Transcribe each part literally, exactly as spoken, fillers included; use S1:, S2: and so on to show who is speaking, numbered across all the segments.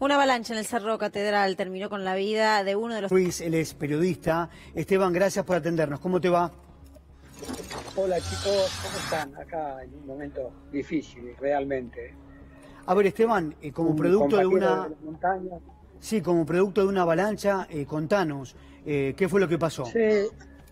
S1: Una avalancha en el Cerro Catedral terminó con la vida de uno de los...
S2: Ruiz, él es periodista. Esteban, gracias por atendernos. ¿Cómo te va?
S3: Hola chicos, ¿cómo están? Acá en un momento difícil, realmente.
S2: A ver, Esteban, eh, como
S3: un
S2: producto de una...
S3: De montaña.
S2: Sí, como producto de una avalancha, eh, contanos, eh, ¿qué fue lo que pasó?
S3: Sí,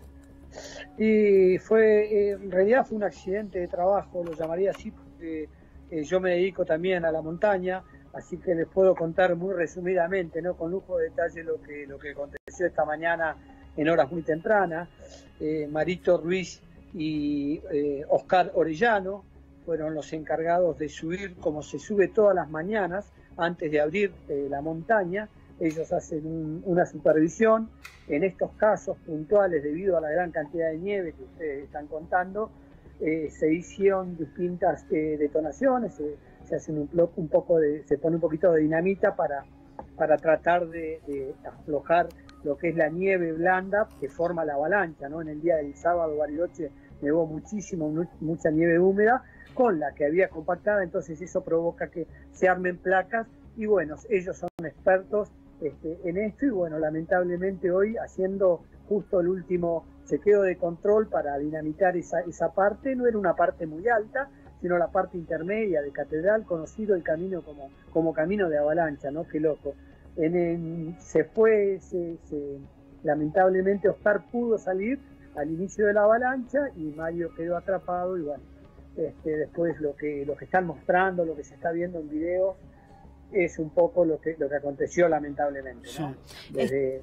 S3: y fue, eh, en realidad fue un accidente de trabajo, lo llamaría así, porque eh, yo me dedico también a la montaña, así que les puedo contar muy resumidamente, no con lujo de detalle, lo que, lo que aconteció esta mañana en horas muy tempranas. Eh, Marito Ruiz y eh, Oscar Orellano fueron los encargados de subir, como se sube todas las mañanas, antes de abrir eh, la montaña. Ellos hacen un, una supervisión. En estos casos puntuales, debido a la gran cantidad de nieve que ustedes están contando, eh, se hicieron distintas eh, detonaciones, eh, se hace un, un poco de, se pone un poquito de dinamita para, para tratar de, de aflojar lo que es la nieve blanda que forma la avalancha, ¿no? En el día del sábado, Bariloche, nevó muchísimo, mucha nieve húmeda, con la que había compactada, entonces eso provoca que se armen placas, y bueno, ellos son expertos este, en esto, y bueno, lamentablemente hoy, haciendo justo el último chequeo de control para dinamitar esa, esa parte, no era una parte muy alta, sino la parte intermedia de Catedral, conocido el camino como, como camino de avalancha, ¿no? Qué loco. En, en, se fue, se, se, lamentablemente Oscar pudo salir al inicio de la avalancha y Mario quedó atrapado, y bueno, este, después lo que, lo que están mostrando, lo que se está viendo en video, es un poco lo que, lo que aconteció lamentablemente, ¿no? Desde...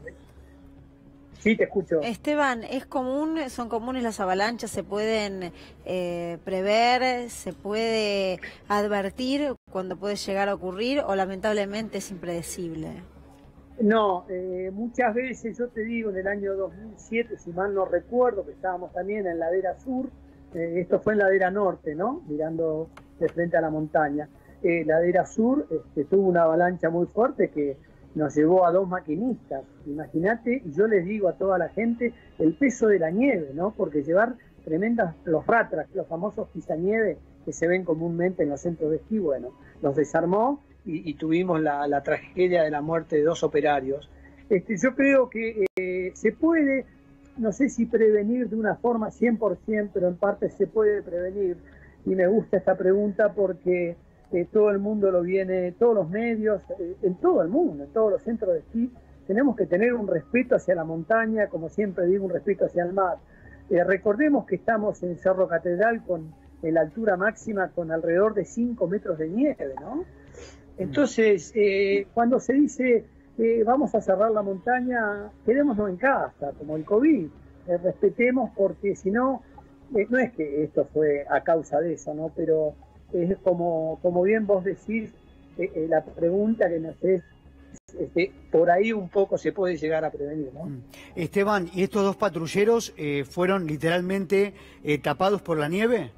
S3: Sí, te escucho.
S1: Esteban, ¿es común, son comunes las avalanchas? ¿Se pueden eh, prever, se puede advertir cuando puede llegar a ocurrir, o lamentablemente es impredecible?
S3: No, eh, muchas veces, yo te digo, en el año dos mil siete, si mal no recuerdo, que estábamos también en Ladera Sur, eh, esto fue en Ladera Norte, ¿no? Mirando de frente a la montaña. Eh, Ladera Sur este, tuvo una avalancha muy fuerte que nos llevó a dos maquinistas, imagínate, y yo les digo a toda la gente el peso de la nieve, ¿no? Porque llevar tremendas, los ratrax, los famosos pisanieves que se ven comúnmente en los centros de esquí, bueno, los desarmó y, y tuvimos la, la tragedia de la muerte de dos operarios. Este, yo creo que eh, se puede, no sé si prevenir de una forma cien por ciento, pero en parte se puede prevenir, y me gusta esta pregunta porque Eh, todo el mundo lo viene, todos los medios, eh, en todo el mundo, en todos los centros de esquí, tenemos que tener un respeto hacia la montaña, como siempre digo, un respeto hacia el mar. Eh, recordemos que estamos en Cerro Catedral con en la altura máxima con alrededor de cinco metros de nieve, ¿no? Entonces, eh, cuando se dice eh, vamos a cerrar la montaña, quedémonos en casa, como el COVID, eh, respetemos, porque si no, eh, no es que esto fue a causa de eso, ¿no? Pero es como, como bien vos decís, eh, eh, la pregunta que nos es, este, por ahí un poco se puede llegar a prevenir, ¿no?
S2: Esteban, ¿y estos dos patrulleros eh, fueron literalmente eh, tapados por la nieve?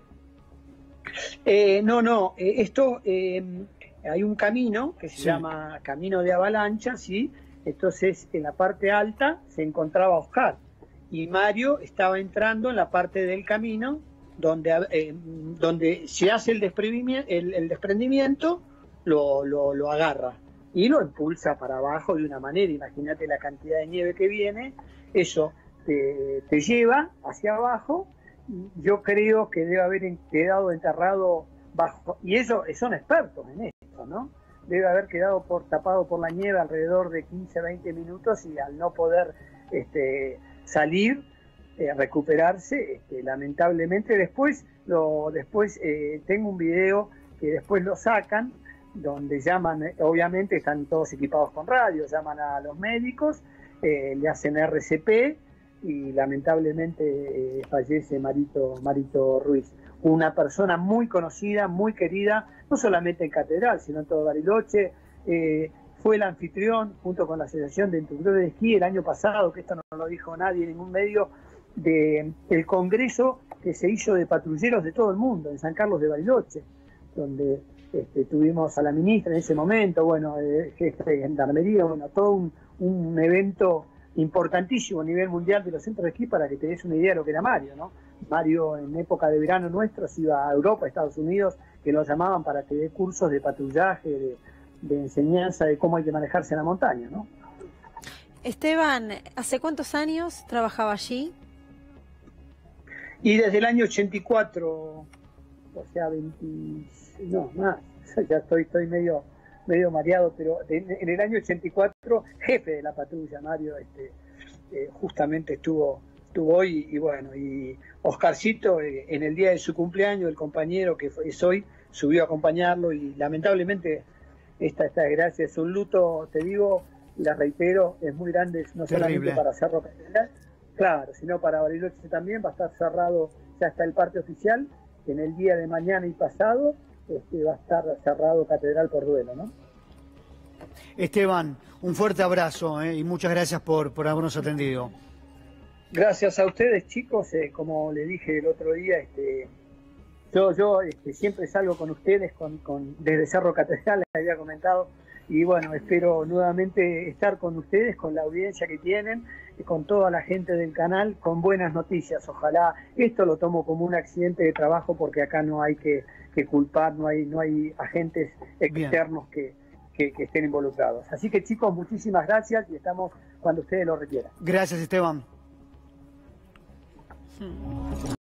S3: Eh, no, no, eh, esto, eh, hay un camino que se
S2: sí.
S3: llama Camino de Avalancha, ¿sí? Entonces en la parte alta se encontraba Oscar, y Mario estaba entrando en la parte del camino donde, eh, donde se hace el desprendimiento, el, el desprendimiento lo, lo, lo agarra y lo impulsa para abajo de una manera. Imagínate la cantidad de nieve que viene, eso te, te lleva hacia abajo. Yo creo que debe haber quedado enterrado bajo, y ellos son expertos en esto, ¿no? Debe haber quedado por, tapado por la nieve alrededor de quince a veinte minutos, y al no poder este, salir, Eh, recuperarse, este, lamentablemente después lo después eh, tengo un video que después lo sacan, donde llaman, eh, obviamente están todos equipados con radio, llaman a los médicos, eh, le hacen R C P, y lamentablemente eh, fallece Marito, Marito Ruiz, una persona muy conocida, muy querida, no solamente en Catedral, sino en todo Bariloche. eh, fue el anfitrión, junto con la Asociación de Instructores de Esquí, el año pasado, que esto no lo dijo nadie en ningún medio, de el congreso que se hizo de patrulleros de todo el mundo en San Carlos de Bariloche, donde este, tuvimos a la ministra en ese momento, bueno, eh, jefe de gendarmería, bueno, todo un, un evento importantísimo a nivel mundial de los centros de esquí, para que te des una idea de lo que era Mario, ¿no? Mario en época de verano nuestro se iba a Europa, a Estados Unidos, que lo llamaban para que dé cursos de patrullaje, de, de enseñanza de cómo hay que manejarse en la montaña, ¿no?
S1: Esteban, ¿hace cuántos años trabajaba allí?
S3: Y desde el año ochenta y cuatro, o sea, veinte, no, más, ya estoy, estoy medio, medio mareado, pero en, en el año ochenta y cuatro, jefe de la patrulla, Mario, este, eh, justamente estuvo, estuvo hoy, y bueno, y Oscarcito, eh, en el día de su cumpleaños, el compañero que fue, es hoy, subió a acompañarlo, y lamentablemente esta, esta desgracia es un luto, te digo, la reitero, es muy grande, no
S2: Terrible.
S3: solamente para Cerro Catedral, claro, sino para Bariloche también. Va a estar cerrado, ya está el parte oficial, en el día de mañana y pasado este, va a estar cerrado Catedral por duelo, ¿no?
S2: Esteban, un fuerte abrazo eh, y muchas gracias por, por habernos atendido.
S3: Gracias a ustedes, chicos, eh, como le dije el otro día, este, yo, yo este, siempre salgo con ustedes, con, con, desde Cerro Catedral, les había comentado, y bueno, espero nuevamente estar con ustedes, con la audiencia que tienen, con toda la gente del canal, con buenas noticias. Ojalá, esto lo tomo como un accidente de trabajo, porque acá no hay que, que culpar, no hay, no hay agentes externos que, que, que estén involucrados. Así que chicos, muchísimas gracias y estamos cuando ustedes lo requieran.
S2: Gracias, Esteban.